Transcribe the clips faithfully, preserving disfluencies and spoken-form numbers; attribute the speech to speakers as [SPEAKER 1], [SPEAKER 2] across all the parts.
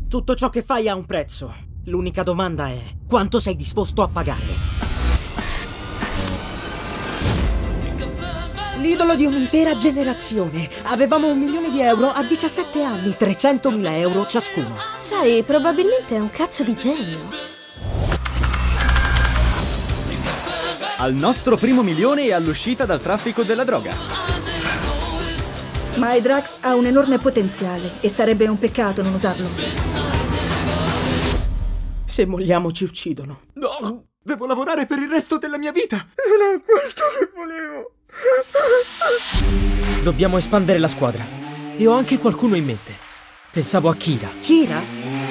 [SPEAKER 1] Tutto ciò che fai ha un prezzo. L'unica domanda è: quanto sei disposto a pagare? L'idolo di un'intera generazione. Avevamo un milione di euro a diciassette anni, trecentomila euro ciascuno.
[SPEAKER 2] Sai, probabilmente è un cazzo di genio.
[SPEAKER 3] Al nostro primo milione e all'uscita dal traffico della droga.
[SPEAKER 4] Mitrax ha un enorme potenziale e sarebbe un peccato non usarlo.
[SPEAKER 1] Se molliamo ci uccidono.
[SPEAKER 3] No, devo lavorare per il resto della mia vita. Non è questo che volevo.
[SPEAKER 5] Dobbiamo espandere la squadra. E ho anche qualcuno in mente. Pensavo a Kira.
[SPEAKER 1] Kira?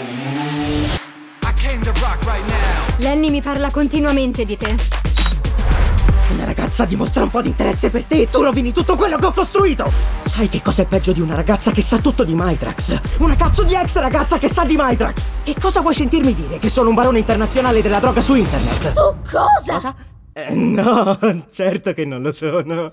[SPEAKER 6] Lenny mi parla continuamente di te.
[SPEAKER 1] Una ragazza dimostra un po' di interesse per te e tu rovini tutto quello che ho costruito! Sai che cos'è peggio di una ragazza che sa tutto di Mitrax? Una cazzo di ex ragazza che sa di Mitrax! E cosa vuoi sentirmi dire? Che sono un barone internazionale della droga su internet?
[SPEAKER 2] Tu cosa?
[SPEAKER 1] Cosa? Eh, no, certo che non lo sono.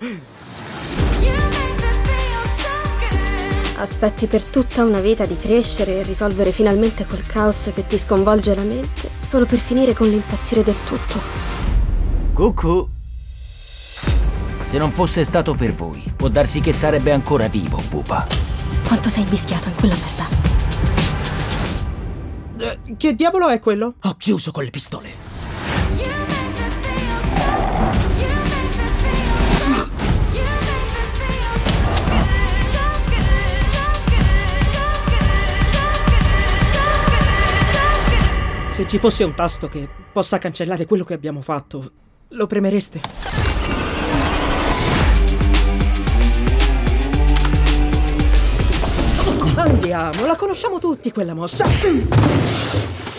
[SPEAKER 2] Aspetti per tutta una vita di crescere e risolvere finalmente quel caos che ti sconvolge la mente, solo per finire con l'impazzire del tutto.
[SPEAKER 7] Cucù. Se non fosse stato per voi, può darsi che sarebbe ancora vivo, pupa.
[SPEAKER 2] Quanto sei invischiato in quella merda?
[SPEAKER 1] Eh, che diavolo è quello?
[SPEAKER 5] Ho chiuso con le pistole.
[SPEAKER 1] Se ci fosse un tasto che possa cancellare quello che abbiamo fatto, lo premereste? Andiamo, la conosciamo tutti quella mossa.